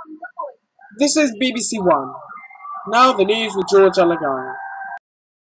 This is BBC One. Now the news with George Alagaya.